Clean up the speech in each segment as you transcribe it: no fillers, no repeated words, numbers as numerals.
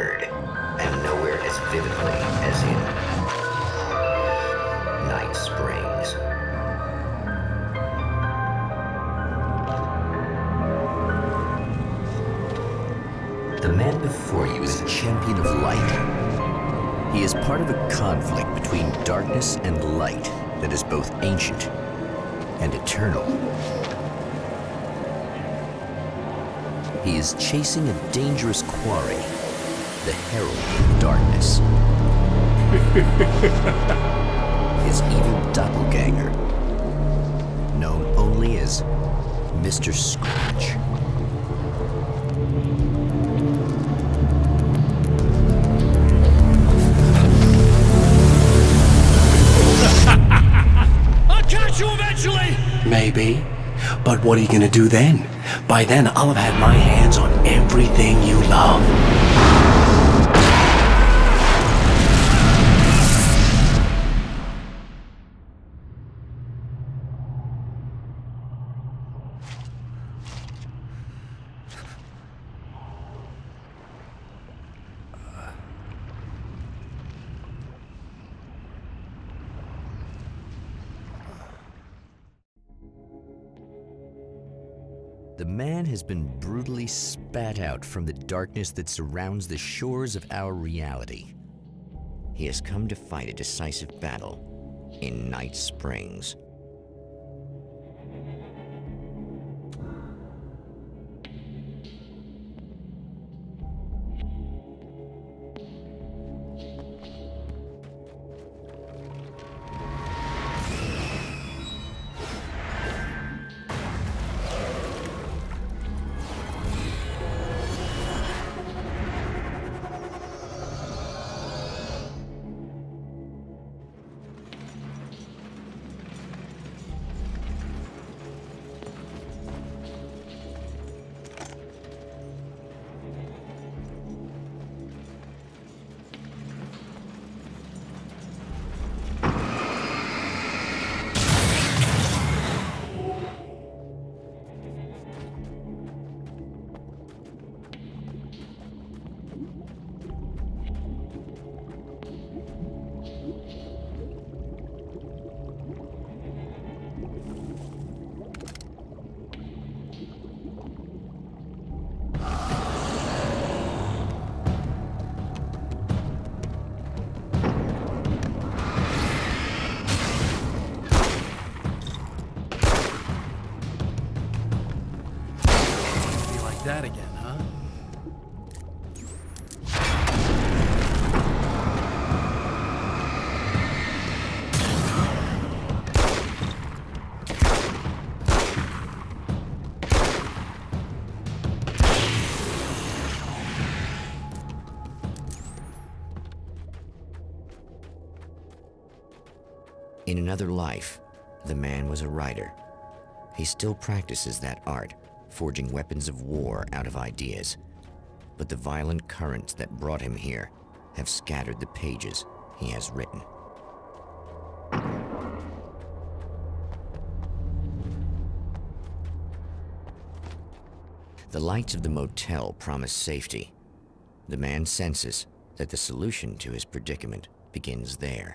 blurred, and nowhere as vividly as in Night Springs. The man before you is a champion of light. He is part of a conflict between darkness and light that is both ancient and eternal. He is chasing a dangerous quarry, the Herald of Darkness. His evil doppelganger, known only as Mr. Scratch. I'll catch you eventually! Maybe. But what are you gonna do then? By then, I'll have had my hands on everything you love. The man has been brutally spat out from the darkness that surrounds the shores of our reality. He has come to fight a decisive battle in Night Springs. That again, huh? In another life, the man was a writer. He still practices that art, forging weapons of war out of ideas. But the violent currents that brought him here have scattered the pages he has written. The lights of the motel promise safety. The man senses that the solution to his predicament begins there.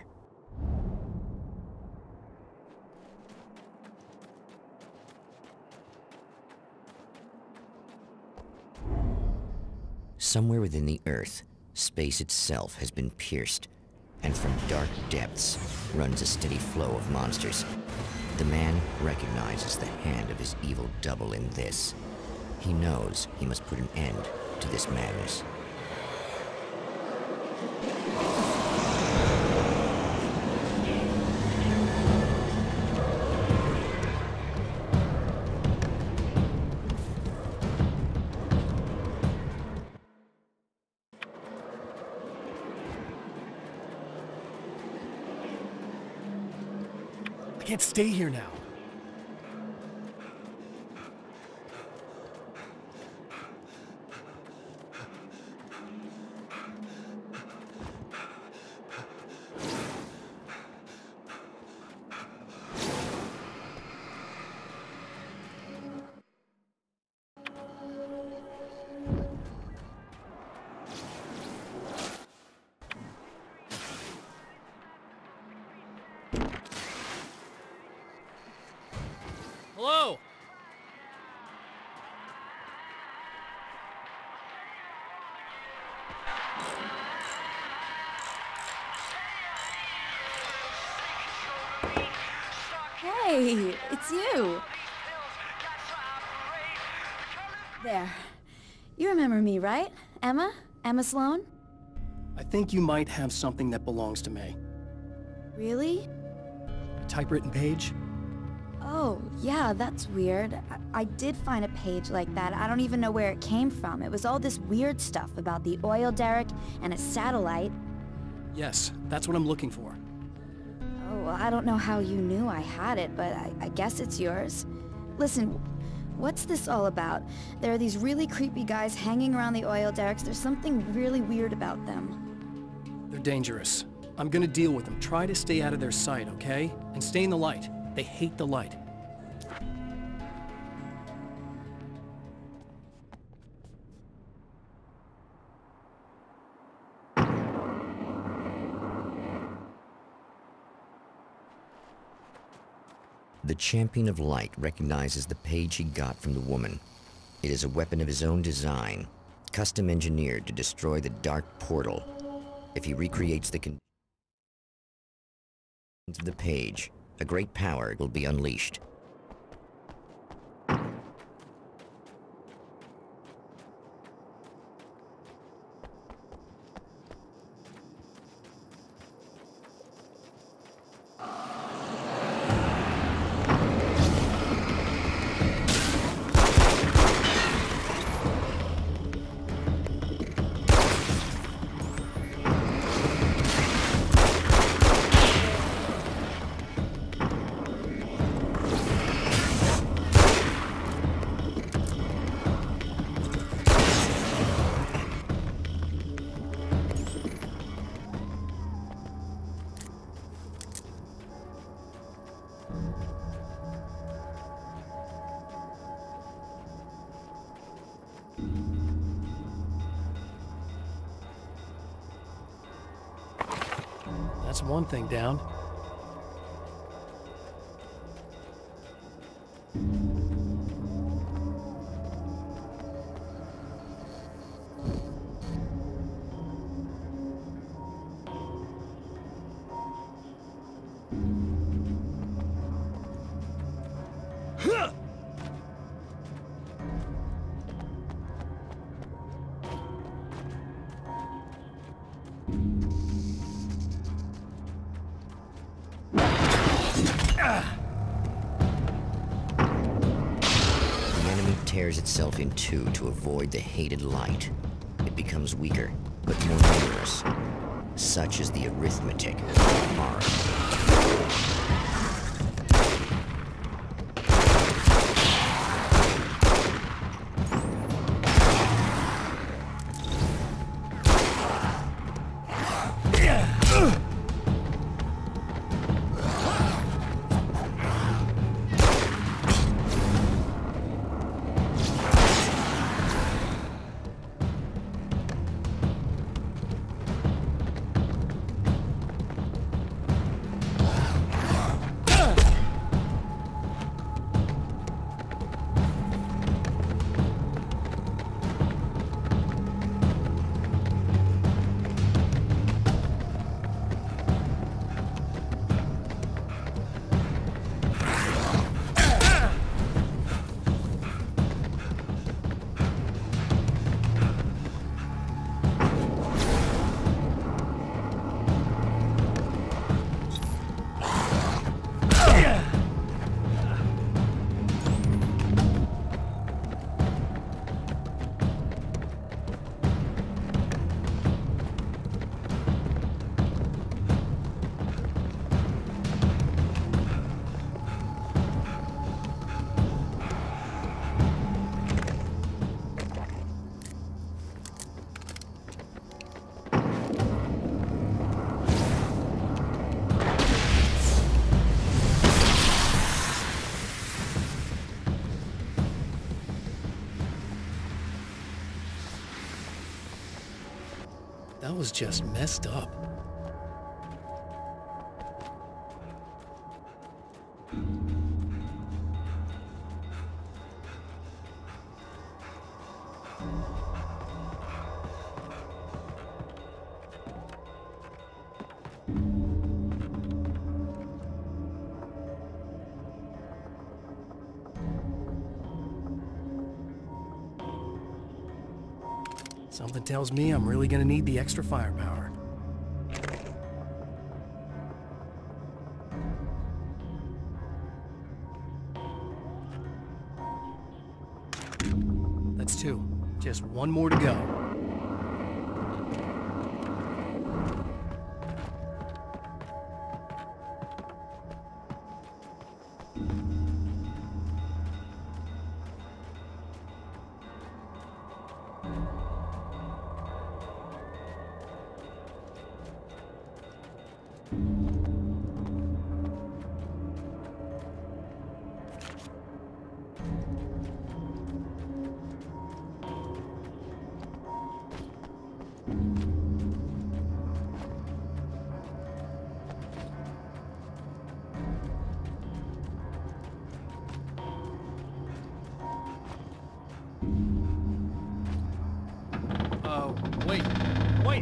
Somewhere within the Earth, space itself has been pierced, and from dark depths runs a steady flow of monsters. The man recognizes the hand of his evil double in this. He knows he must put an end to this madness. I can't stay here now. Hello? Hey, it's you. There. You remember me, right? Emma? Emma Sloan? I think you might have something that belongs to me. Really? A typewritten page? Oh, yeah, that's weird. I did find a page like that. I don't even know where it came from. It was all this weird stuff about the oil derrick and a satellite. Yes, that's what I'm looking for. Oh, well, I don't know how you knew I had it, but I guess it's yours. Listen, what's this all about? There are these really creepy guys hanging around the oil derricks. There's something really weird about them. They're dangerous. I'm gonna deal with them. Try to stay out of their sight, okay? And stay in the light. They hate the light. The Champion of Light recognizes the page he got from the woman. It is a weapon of his own design, custom engineered to destroy the Dark Portal. If he recreates the conditions of the page, a great power will be unleashed. That's one thing down. Tears itself in two to avoid the hated light. It becomes weaker, but more numerous. Such is the arithmetic of horror. That was just messed up. Something tells me I'm really gonna need the extra firepower. That's 2. Just 1 more to go. Wait. Wait!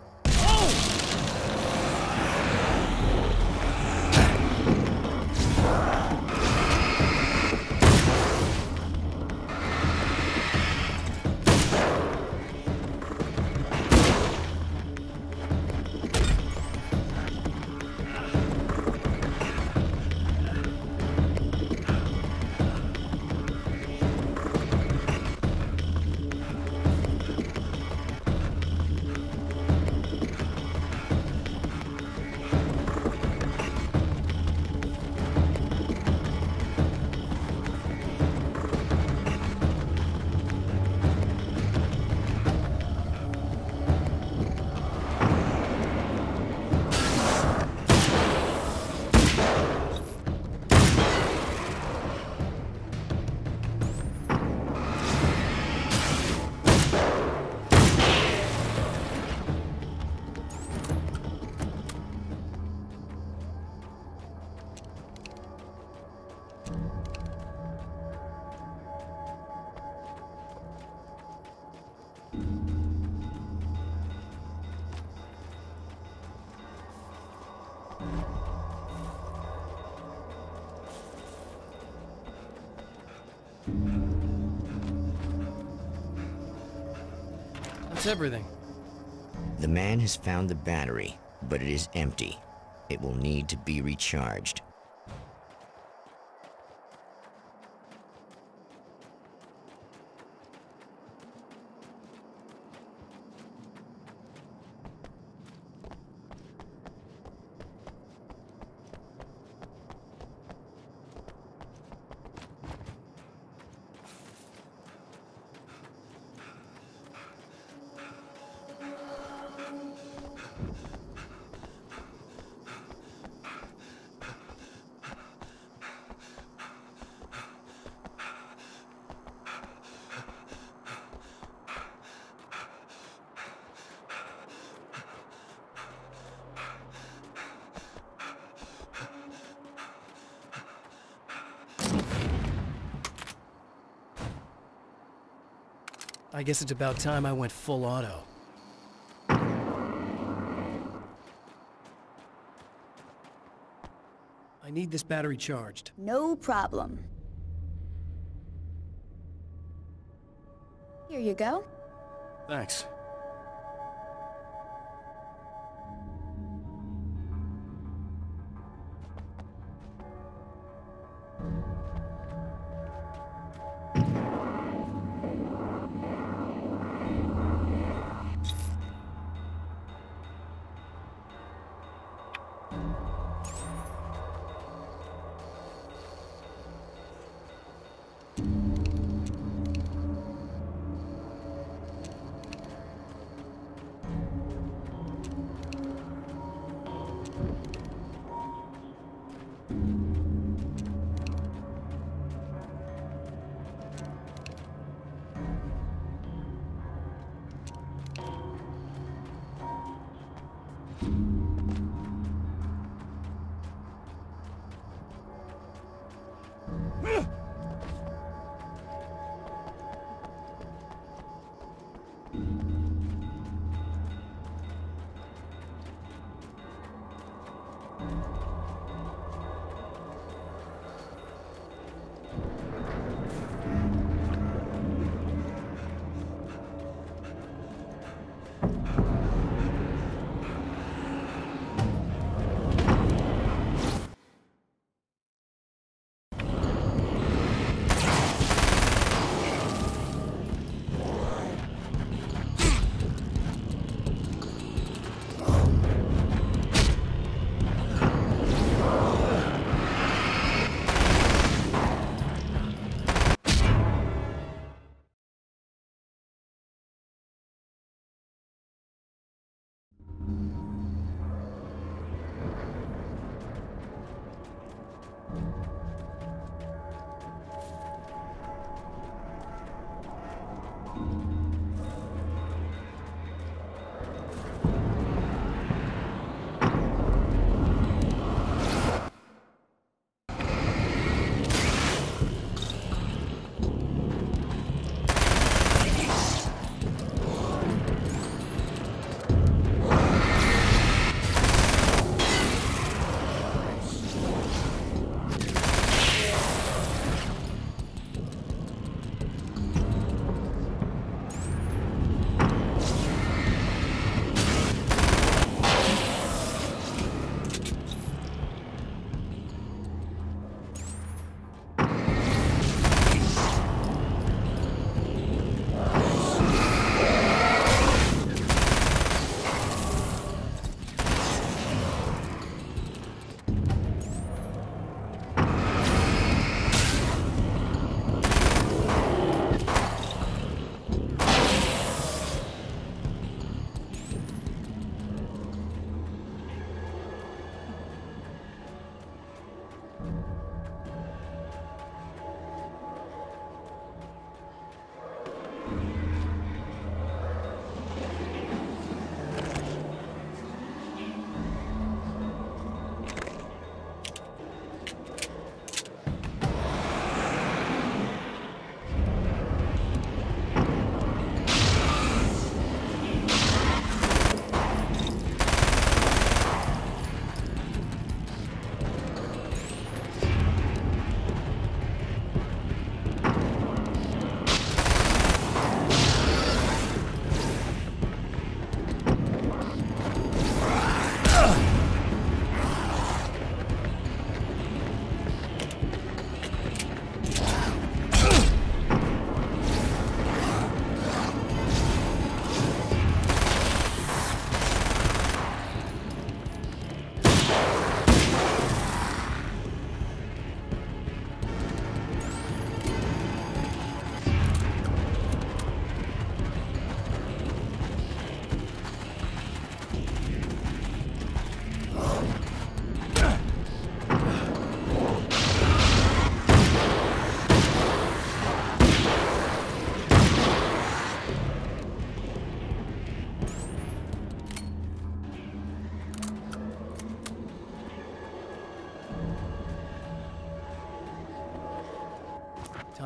That's everything. The man has found the battery, but it is empty. It will need to be recharged. I guess it's about time I went full auto. I need this battery charged. No problem. Here you go. Thanks.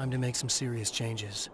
Time to make some serious changes.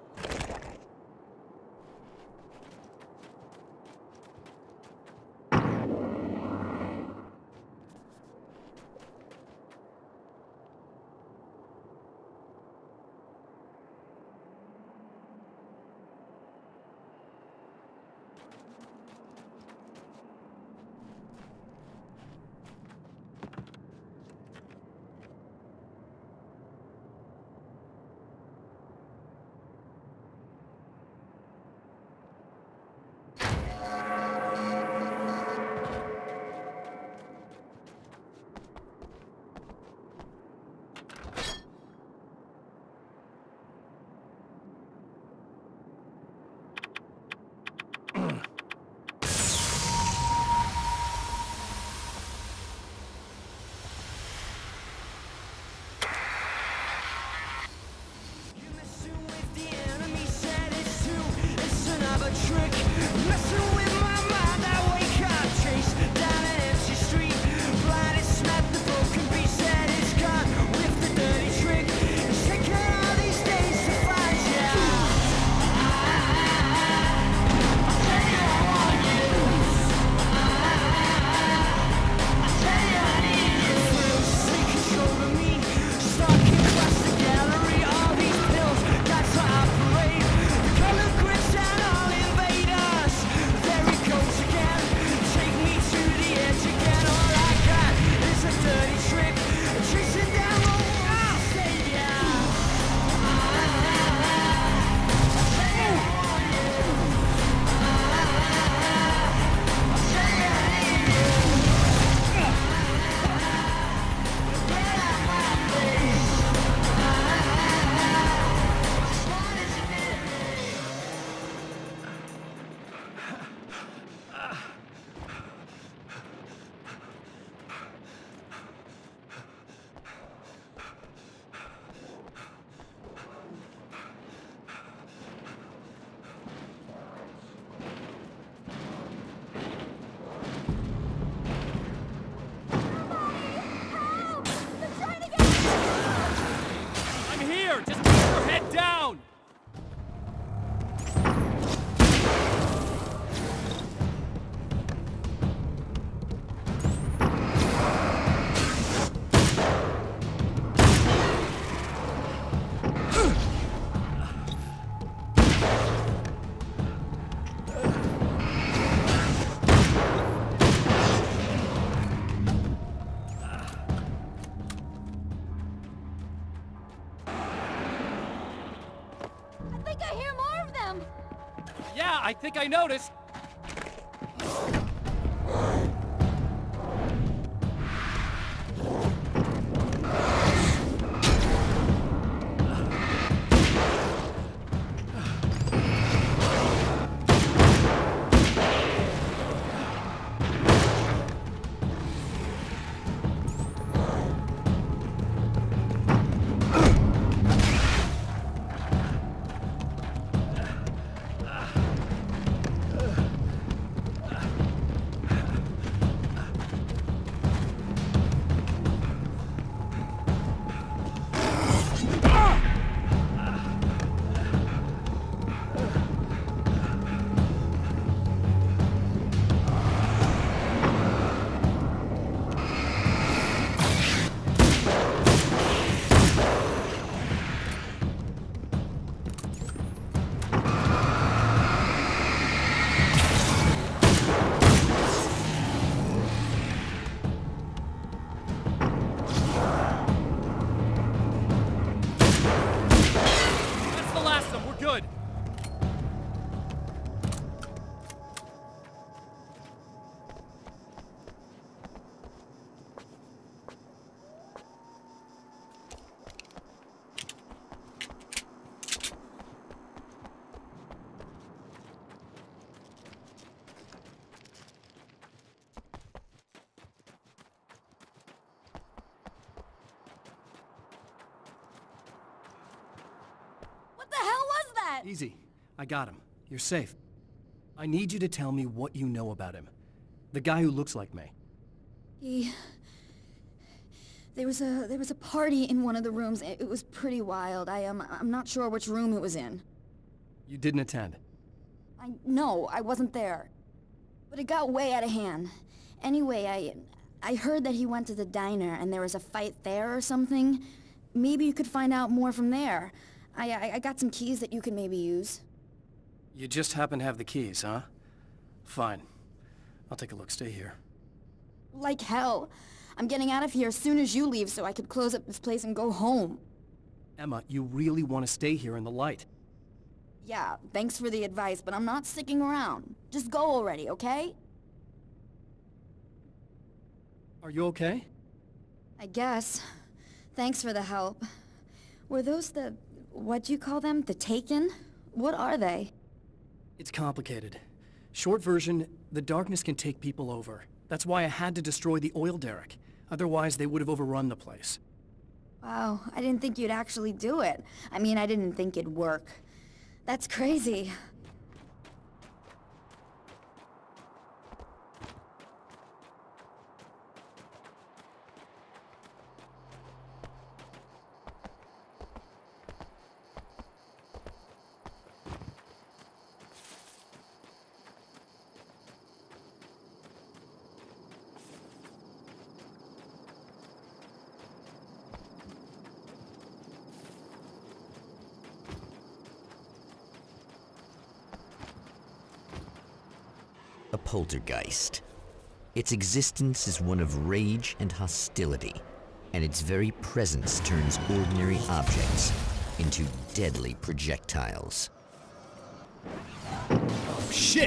Yeah, I think I noticed. Good. What the hell was that? Easy. I got him. You're safe. I need you to tell me what you know about him. The guy who looks like me. There was a party in one of the rooms. It was pretty wild. I'm not sure which room it was in. You didn't attend? No, I wasn't there. But it got way out of hand. Anyway, I heard that he went to the diner and there was a fight there or something. Maybe you could find out more from there. I got some keys that you could maybe use. You just happen to have the keys, huh? Fine. I'll take a look. Stay here. Like hell. I'm getting out of here as soon as you leave so I could close up this place and go home. Emma, you really want to stay here in the light? Yeah, thanks for the advice, but I'm not sticking around. Just go already, okay? Are you okay? I guess. Thanks for the help. Were those what'd you call them? The Taken? What are they? It's complicated. Short version, the darkness can take people over. That's why I had to destroy the oil derrick. Otherwise, they would have overrun the place. Wow, I didn't think you'd actually do it. I mean, I didn't think it'd work. That's crazy. A poltergeist. Its existence is one of rage and hostility, and its very presence turns ordinary objects into deadly projectiles. Oh, shit!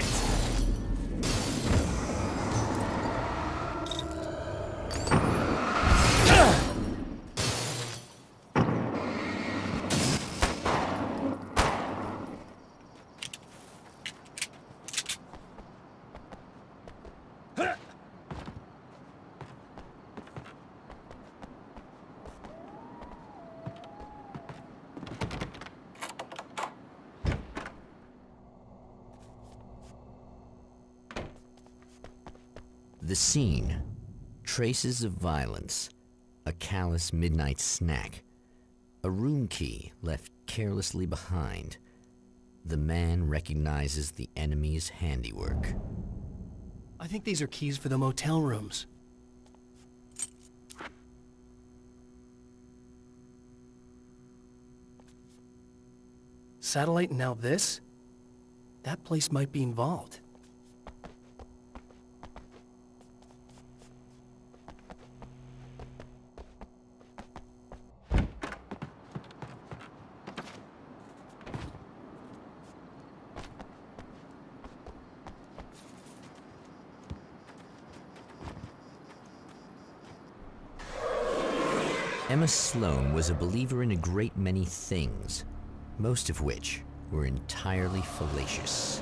The scene. Traces of violence. A callous midnight snack. A room key left carelessly behind. The man recognizes the enemy's handiwork. I think these are keys for the motel rooms. Satellite and now this? That place might be involved. Emma Sloan was a believer in a great many things, most of which were entirely fallacious.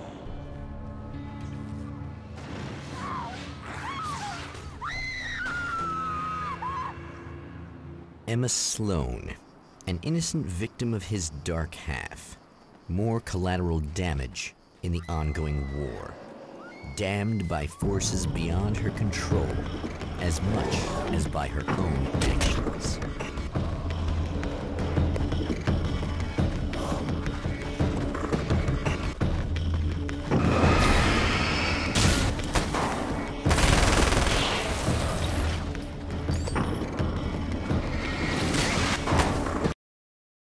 Emma Sloan, an innocent victim of his dark half. More collateral damage in the ongoing war. Damned by forces beyond her control, as much as by her own actions.